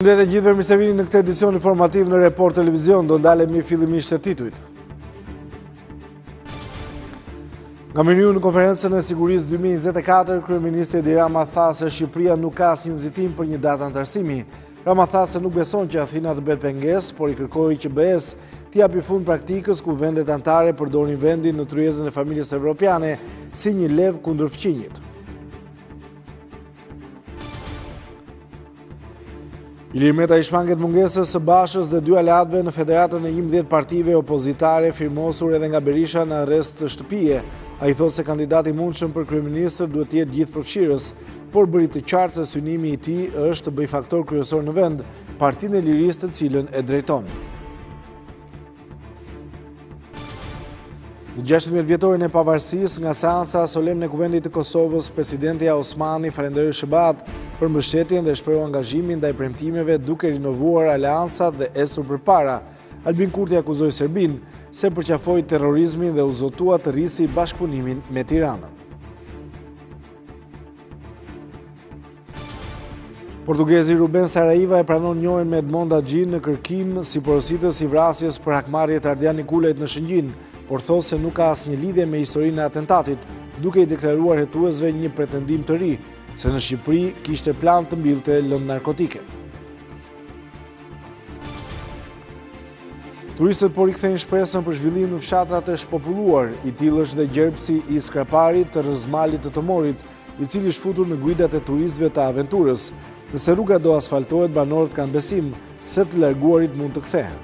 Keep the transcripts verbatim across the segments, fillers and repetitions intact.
Përshëndetje të gjithëve, mirë se vini në këtë edicion informativ në Report Televizion. Do ndalemi fillimisht të titujt. Nga menyu në konferencën e sigurisë dy mijë e njëzet e katër, kryeministri Edi Rama tha se Shqipëria nuk ka asnjë nxitim për një datë antarësimi. Rama tha se nuk beson që Athina të bëhet pengesë, por i kërkoi që B E S t'i japi fund praktikës ku vendet anëtare përdorin vendin në tryezën e familjes evropiane si një lev kundër fqinjit. Ilir Meta i shmanget mungesës së Bashës dhe dy aleatëve në federatën e njëmbëdhjetë partive opozitare firmosur edhe nga Berisha në arrest të shtëpie. A i thot se kandidati mundshëm për kryeministër duhet të jetë gjithëpërfshirës, por bëri të qartë se synimi i tij është të bëjë faktor kryesor në vend, Partinë e Lirisë të cilën e drejton. Në gjashtëdhjetë vjetorin e pavarësisë, nga seansa solemne e Kuvendit të Kosovës, presidenti Osmani falënderoi Shebat për mbështetjen dhe shprehoi angazhimin ndaj premtimeve duke rinovuar aleancat dhe ecur përpara. Albin Kurti akuzoi Serbinë se përqafoi terrorizmin dhe u zotua të rrisi bashkëpunimin me Tiranën. Portugezi Ruben Saraiva e pranon njojën me Edmond Haxhin në kërkim si porositës i vrasjes për hakmarrje të Ardian Nikulajt në Shëngjin, por thos se nuk ka asnjë lidhje me historinë e atentatit, duke i deklaruar hetuesve një pretendim të ri, se në Shqipëri kishte plan të mbilte lëndë narkotike. Turistët po rikthejnë shpresën për zhvillim në fshatrat e shpopulluar, i tillë është dhe gjerpsi i Skraparit të Rëzmalit të Tomorit, i cili është futur në guidat e turistëve të aventurës. Nëse rruga do asfaltohet, banorët kanë besim se të larguarit mund të kthehen.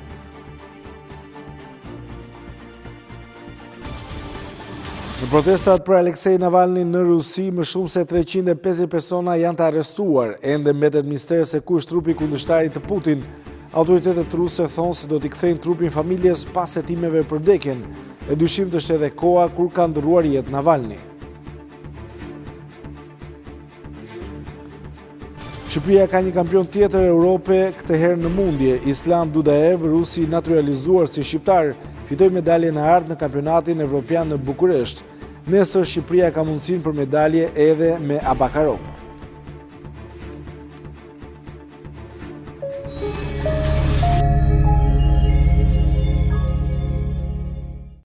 Në protestat për Aleksej Navalny në Rusi, më shumë se treqind e pesëdhjetë persona janë të arrestuar. Ende mbetet mister se ku është trupi kundërshtarit të Putin. Autoritetet ruse thonë se do t'i kthejnë trupin familjes pas hetimeve për vdekjen. E dyshim të është edhe koha kur ka ndërruar jetë Navalny. Shqipëria ka një kampion tjetër Europe, këtë herë në mundje. Islam Dudaev, rusi naturalizuar si shqiptar, fitoi medaljen e ardhë në kampionatin evropian në Bukuresht. Nesër Shqipëria ka mundësinë për medalje edhe me Abakarov.